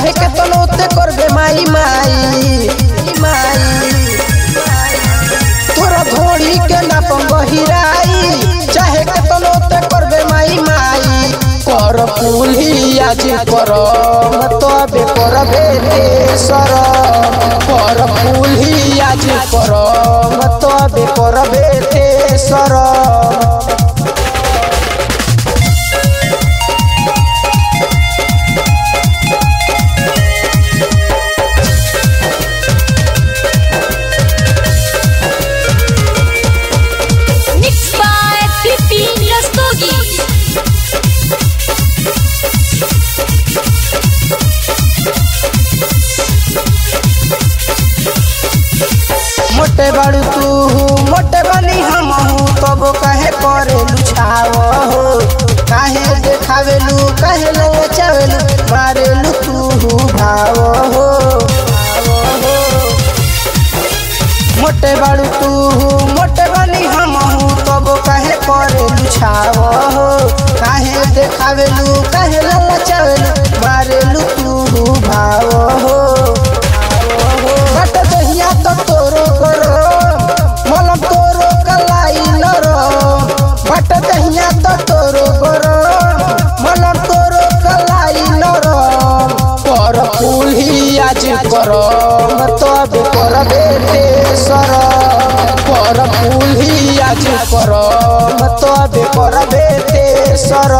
चाहे के तनोते करबे माई माई माई तोरा धोड़ी के ना पंगहिराई चाहे के तनोते करबे माई माई कर पुलिया जी करम तबे करबे तेसर कर पुलिया जी करम तबे करबे तेसर मोटे बाड़ू तू मोटे बनी हम तब कहे करे लुछाव हो काहे देखावेलू काहे लचावेलू मारेलू तू भाव हो मोटे बाड़ू तू मोटे बनी हम तब कहे करे लुछाव हो काहे देखावेलू काहे लचावेलू मारेलू तू भाव हो तो तोरो करो मलम तोरो कलाई नरो बट दहिया तो तोरो करो मलम तोरो कलाई नरो कर पुलिया जी करो तबे करबे तेसर कर पुलिया जी करो तबे करबे तेसर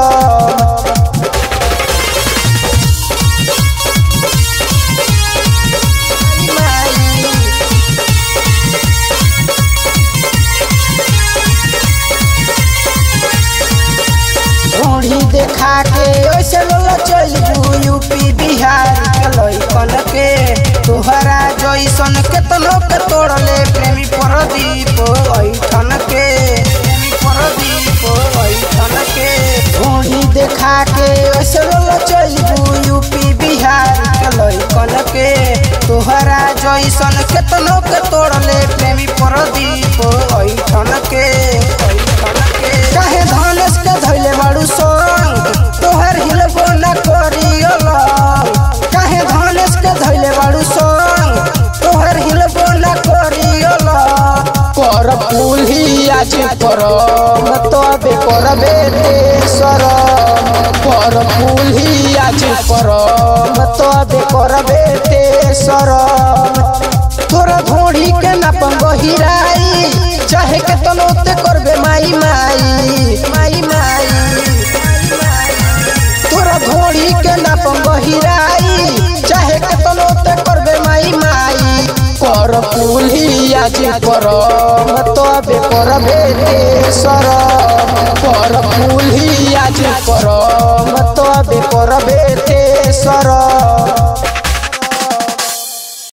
देखा के ओसे लोला चलबू यूपी बिहार के लइकन के तोहरा जइसन केतनो के तोड़ले प्रेमी परदीप ऐठन के प्रेमी परदीप ऐठन के घोड़ी देखा के ओसे लोला चलबू यूपी बिहार के लइकन के तोहरा जइसन केतनो के तोड़ले प्रेमी परदीप ऐठन के काहे धनेश के धइले बाड़ू संग तोहर हिलबो न करियल काहे धनेश के धइले बाड़ू संग तोहर हिलबो न करियल कर पुलिया जी करम तबे करबे तेसर कर पुलिया जी करम तबे करबे तेसर तोरा धोड़ी के ना पंगहिराई चाहे के तनोते करबे माई माई माई माई तोरा धोड़ी के ना पंगहिराई चाहे के तनोते करबे माई माई कर पुलिया जी करम तबे करबे तेसर कर पुलिया जी करम तबे करबे तेसर।